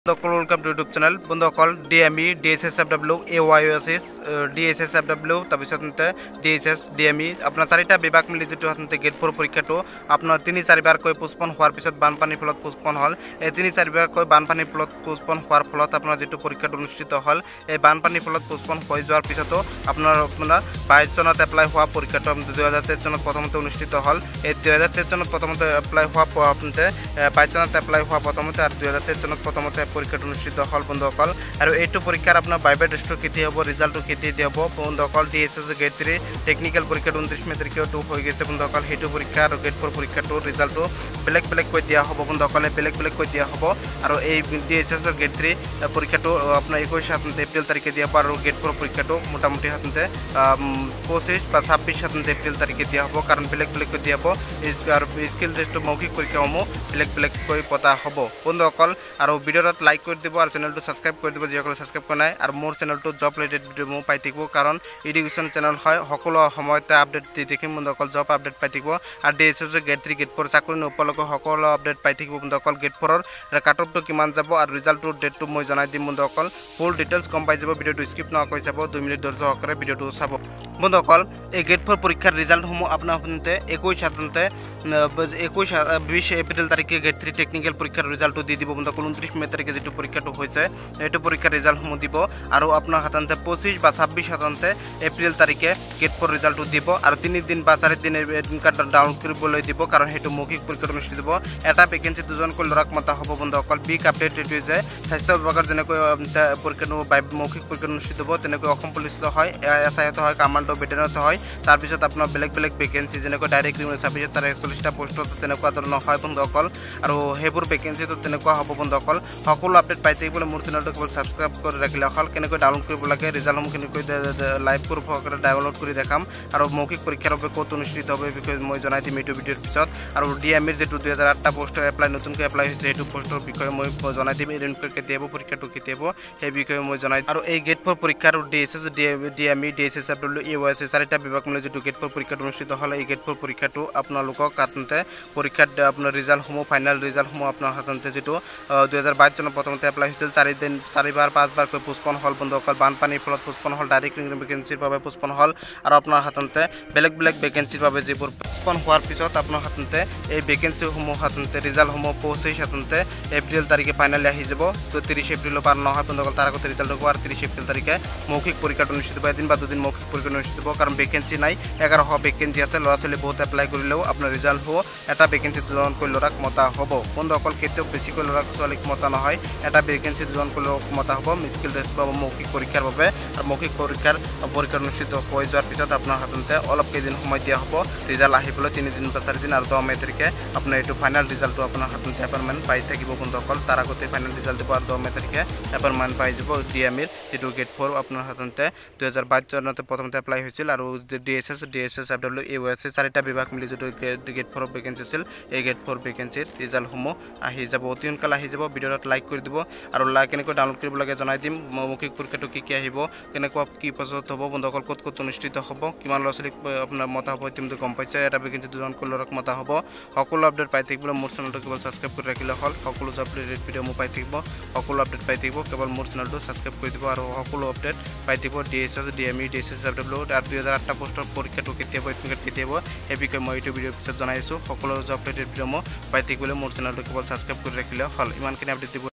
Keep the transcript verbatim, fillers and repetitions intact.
welcome to YouTube channel बंधुসকল DME DSSFW AYSS DSSFW তাৰপিছতে DSS DME আপোনাৰ চাৰিটা বিভাগ মিলি যেটো হতে গেট ফৰ পৰীক্ষাটো আপোনাৰ তিনি চাৰিবাৰকৈ পোষ্টপন হোৱাৰ পিছত বানপানীৰ ফলত পোষ্টপন হল এই তিনি চাৰিবাৰকৈ বানপানীৰ ফলত পোষ্টপন হোৱাৰ ফলত আপোনাৰ যেটো পৰীক্ষাটো অনুষ্ঠিত হল এই বানপানীৰ ফলত পোষ্টপন হৈ যোৱাৰ পিছতো আপোনাৰ আপোনাৰ বাইশ চনত এপ্লাই হোৱা পৰীক্ষাটো দুই হাজাৰ তেইছ চনত প্ৰথমতে অনুষ্ঠিত হল এই দুই হাজাৰ তেইছ চনত প্ৰথমতে এপ্লাই হোৱা আপোনাতে বাইশ চনত এপ্লাই হোৱা প্ৰথমতে আৰু দুই হাজাৰ তেইছ চনত প্ৰথমতে পৰীক্ষাটো অনুষ্ঠিত হল বন্ধুসকল আৰু এইটো পৰীক্ষাৰ আপোনাৰ বাইবা টেষ্টটো কেতি হ'ব ৰিজাল্টটো কেতি দিব বন্ধুসকল ডিএসএস গেট থ্ৰী টেকনিক্যাল পৰীক্ষাটো ঊনত্ৰিশ মে তাৰিখেটো হৈ গৈছে বন্ধুসকল হেতু পৰীক্ষা আৰু গেট ফৰ পৰীক্ষাটো ৰিজাল্টটো বেলেগ বেলেগ কৈ দিয়া হ'ব বন্ধুসকল বেলেগ বেলেগ কৈ দিয়া হ'ব আৰু এই ডিএসএস গেট থ্ৰী পৰীক্ষাটো আপোনাৰ একৈশ এপ্ৰিল তাৰিখে দিয়া হ'ব আৰু গেট ফৰ পৰীক্ষাটো মোটামুটি হাততে পঁচিছ বা ছাব্বিছ এপ্ৰিল তাৰিখে দিয়া হ'ব কাৰণ বেলেগ বেলেগ কৈ দিয়া হ'ব আৰু স্কিল টেষ্টটো মৌখিক পৰীক্ষাসমূহ বেলেগ বেলেগ কৈ পতা হ'ব বন্ধুসকল আৰু ভিডিঅ'ত লাইক কৰি দিব আৰু চেনেলটো সাবস্ক্রাইব কৰি দিব যিসকলে সাবস্ক্রাইব কৰা নাই আৰু মোৰ চেনেলটো জব ৰিলেটেড ভিডিঅ' মই পাই থাকিব কাৰণ এডুকেশ্যন চেনেল হয় সকলো সময়তে আপডেট দি থাকিম বন্ধুসকল জব আপডেট পাই থাকিব আৰু DSS grade three grade four চাকৰি নোপোৱালৈকে সকলো আপডেট পাই থাকিব বন্ধুসকল গেট ফ'ৰৰ কাট অফটো কিমান যাব আৰু ৰিজাল্টটোৰ ডেটটো মই জনাই দিম বন্ধুসকল ফুল ডিটেইলছ গম পাই যাব ভিডিঅ'টো স্কিপ নকৰি চাব দুই মিনিট ধৈৰ্য সহকাৰে ভিডিঅ'টো চাব বন্ধুসকল এই গেট ফ'ৰ পৰীক্ষাৰ ৰিজাল্টসমূহ আপোনালোকে একৈশ সাধাৰণতে একৈশ বিশ এপ্ৰিল তাৰিখে গেট থ্ৰী টেকনিক্যাল পৰীক্ষাৰ ৰিজাল্টটো দি দিব বন্ধুসকল ঊনত্ৰিশ মে তাৰিখে যেটো পৰীক্ষাটো হৈছে এইটো পৰীক্ষাৰ ৰিজাল্টসমূহ দিব আৰু আপোনাৰ হাততে পঁচিছ বা ছাব্বিছ হাততে এপ্ৰিল তাৰিখে গেট ফৰ ৰিজাল্টটো দিব আৰু তিনি দিন বা চাৰি দিন এডমিট কাৰ্ড ডাউনলোড কৰিবলৈ দিব কাৰণ হেতু মৌখিক পৰীক্ষাটো অনুষ্ঠিত হ'ব এটা ভেকেন্সি দুজনকৈ লৰাক মতা হ'ব বন্ধুসকল বিগ আপডেট এটো যে স্বাস্থ্য বিভাগৰ যেনেকৈ পৰীক্ষাটো মৌখিক পৰীক্ষা অনুষ্ঠিত হ'ব তেনেকৈ অসম পুলিচত হয় এছআইত হয় কমান্ডো বেটেলিয়নত হয় তাৰ পিছত আপোনাৰ বেলেগ বেলেগ ভেকেন্সি যেনেকৈ ডাইৰেক্ট ছাব্বিছ হাজাৰ একচল্লিছটা পোষ্টত তেনেকুৱা ধৰণৰ হয় বন্ধুসকল আৰু হেবোৰ ভেকেন্সিটো তেনেকুৱা হ'ব বন্ধুসকল সকলো আপডেট পাই থাকিবলৈ মোৰ চেনেলটো কেৱল সাবস্ক্রাইব কৰি ৰাখিলে হল কেনেকৈ ডাউনলোড কৰিব লাগে ৰিজাল্টসমূহ কেনেকৈ লাইভ প্ৰুফ সহকাৰে ডাউনলোড কৰি দেখাম আৰু মৌখিক পৰীক্ষাৰ বাবে ক'ত অনুষ্ঠিত হ'ব এই বিষয়ে মই জনাই দিম এইটো ভিডিঅ'ৰ পিছত আৰু ডিএমইৰ যেটো দুই হাজাৰ আঠটা পোষ্টৰ এপ্লাই নতুনকৈ এপ্লাই হৈছে এইটো পোষ্টৰ বিষয়ে মই জনাই দিম এডমিট কেতিয়া হ'ব পৰীক্ষাটো কেতিয়া হ'ব সেই বিষয়ে মই জনাই আৰু এই গেট ফৰ পৰীক্ষাৰ ডিএসএস ডিএমই ডিএসএসডব্লিউ এওয়াইএসএস চাৰিটা বিভাগ মিলি যেটো গেট ফৰ পৰীক্ষাটো অনুষ্ঠিত হ'ল এই গেট ফৰ পৰীক্ষাটো আপোনালোকক হাততে পৰীক্ষাত আপোনাৰ ৰিজাল্টসমূহ ফাইনেল ৰিজাল্টসমূহ আপোনাৰ হাততে যেটো দুই হাজাৰ বাইছ চনত প্ৰথমতে এপ্লাই হৈছিল চাৰি দিন চাৰিবাৰ পাঁচবাৰকৈ পোষ্টপন হল বন্ধুসকল বানপানীৰ ফলত পোষ্টপন হল ডাইৰেক্ট ভেকেন্সিৰ বাবে পোষ্টপন হল আৰু আপোনাৰ হাততে বেলেগ বেলেগ ভেকেন্সিৰ বাবে যিবোৰ পোষ্টপন হোৱাৰ পিছত আপোনাৰ হাততে এই ভেকেন্সিসমূহ হাততে ৰিজাল্টসমূহ পঁচিছ হাততে এপ্ৰিল তাৰিখে ফাইনেলি আহি যাব তো ত্ৰিছ এপ্ৰিলৰ পাৰ নহয় বন্ধুসকল তাৰ আগতে ৰিজাল্ট হ'ব আৰু ত্ৰিছ এপ্ৰিল তাৰিখে মৌখিক পৰীক্ষাটো অনুষ্ঠিত হ'ব এদিন বা দুদিন মৌখিক পৰীক্ষা অনুষ্ঠিত হ'ব কাৰণ ভেকেন্সি নাই এঘাৰশ ভেকেন্সি আছে ল'ৰা ছোৱালী বহুত এপ্লাই কৰিলেও আপোনাৰ ৰিজাল্ট হ'ব এটা ভেকেন্সি দুজনকৈ ল'ৰাক মতা হ'ব বন্ধুসকল কেতিয়াও বেছিকৈ ল'ৰা ছোৱালীক মতা নহয় এটা ভেকেন্সি দুজনকৈ ল'ৰাক মতা হ'ব স্কিল টেষ্ট পাব মৌখিক পৰীক্ষাৰ বাবে আৰু মৌখিক পৰীক্ষাৰ পৰীক্ষা অনুষ্ঠিত হৈ যোৱাৰ পিছত আপোনাৰ হাততে অলপ কেইদিন সময় দিয়া হ'ব ৰিজাল্ট আহিবলৈ তিনিদিন বা চাৰিদিন আৰু দহ মে তাৰিখে আপোনাৰ এইটো ফাইনেল ৰিজাল্টটো আপোনাৰ হাততে এপইণ্টমেণ্ট পাই থাকিব বন্ধুসকল তাৰ আগতে ফাইনেল ৰিজাল্ট দিব আৰু দহ মে তাৰিখে এপইণ্টমেণ্ট পাই যাব ডিএমইৰ যেটো গেট ফ'ৰ আপোনাৰ হাততে দুই হাজাৰ বাইছ চনতে প্ৰথমতে এপ্লাই হৈছিল আৰু ডিএসএস ডিএসএসডব্লিউ এওয়াইএসএস চাৰিটা বিভাগ মিলি যেটো গেট ফ'ৰ ভেকেন্সি আছিল এই গেট ফ'ৰ ভেকেন্সিৰ ৰিজাল্টসমূহ আহি যাব অতি সোনকালে আহি যাব ভিডিঅ'ত লাইক কৰি দিব আৰু লাইক কেনেকৈ ডাউনলোড কৰিব লাগে জনাই দিম মৌখিক পৰীক্ষাটো কি কি আহিব কেনেকুৱা কি প্ৰচেছত হ'ব বন্ধুসকল ক'ত ক'ত অনুষ্ঠিত হ'ব কিমান ল'ৰা ছোৱালীক আপোনাৰ মতা হ'ব ইতিমধ্যে গম পাইছে এটা ভেকেন্সি দুজনকৈ ল'ৰাক মতা হ'ব সকলো আপডেট পাই থাকিবলৈ মোৰ চেনেলটো কেৱল ছাবস্ক্ৰাইব কৰি ৰাখিলে হ'ল সকলো জব ৰিলেটেড ভিডিঅ' মোৰ পাই থাকিব সকলো আপডেট পাই থাকিব কেৱল মোৰ চেনেলটো ছাবস্ক্ৰাইব কৰি দিব আৰু সকলো আপডেট পাই থাকিব ডিএসএস ডিএমই ডিএসএসডব্লিউ আৰু দুই হাজাৰ আঠটা পোষ্টৰ পৰীক্ষাটো কেতিয়া হ'ব এডমিট কেতিয়া হ'ব সেই বিষয়ে মই এইটো ভিডিঅ'ৰ পিছত জনাইছোঁ সকলো জব ৰিলেটেড ভিডিঅ' মই পাই থাকিবলৈ মোৰ চেনেলটো কেৱল ছাবস্ক্ৰাইব কৰি ৰাখিলে হ'ল ইমানখিনি আপডেট দিব